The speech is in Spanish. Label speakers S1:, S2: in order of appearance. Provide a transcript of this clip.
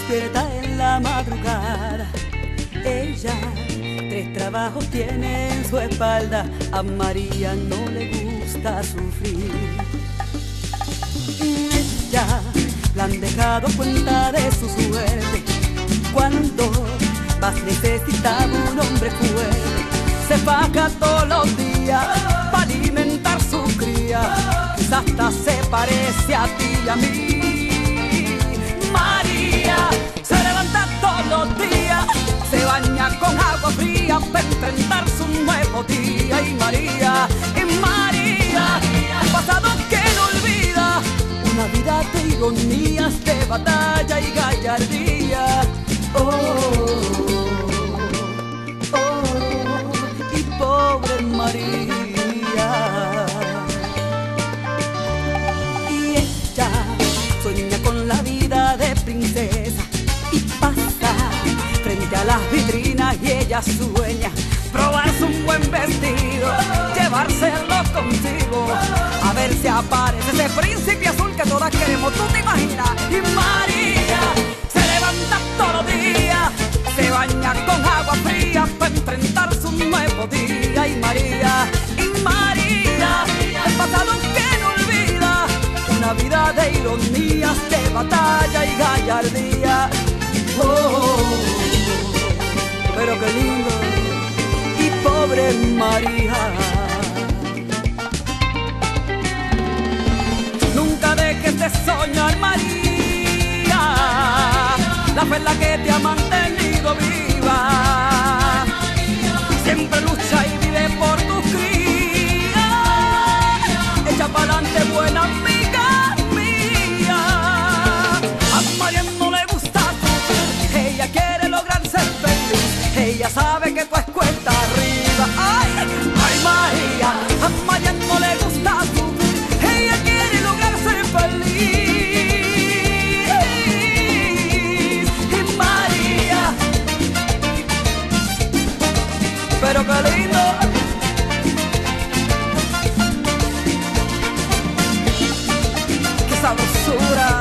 S1: despierta en la madrugada. Ella 3 trabajos tiene en su espalda. A María no le gusta sufrir. Ella la han dejado cuenta de su suerte. Cuando más necesitaba un hombre fuerte, se faja todos los días para alimentar su cría. Quizás hasta se parece a ti y a mí. María se levanta todos los días, se baña con agua fría para enfrentar su nuevo día. Y María, el pasado que no olvida, una vida de ironías, de batalla y gallardía. Y pobre María. Y ella sueña con la vida de princesa y pasa frente a las vitrinas y ella sueña probarse un buen vestido, llevárselo consigo, a ver si aparece ese príncipe azul que todas queremos, tú te imaginas. Y María se levanta todos los días, se baña con agua fría para enfrentar su nuevo día. Y María, el pasado que no olvida, una vida de ironías, de batalla y gallardía. Pero qué lindo. Y pobre María, nunca dejes de soñar, María, la fe es la que te ha mantenido viva. Siempre lucha y vive por tus crías, echa pa'lante, buena amiga mía. A María no le gusta sufrir, ella quiere lograr ser feliz, ella sabe que tú es cuesta arriba. Ay, María, a María no le gusta sufrir, ella quiere lograr ser feliz. Y María, pero qué lindo. Qué sabrosura.